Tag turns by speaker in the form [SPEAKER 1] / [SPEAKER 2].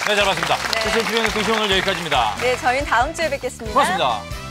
[SPEAKER 1] 네, 잘 봤습니다.
[SPEAKER 2] 네.
[SPEAKER 1] 스페셜 투명의 오늘 여기까지입니다.
[SPEAKER 2] 네, 저희는 다음 주에 뵙겠습니다.
[SPEAKER 1] 고맙습니다.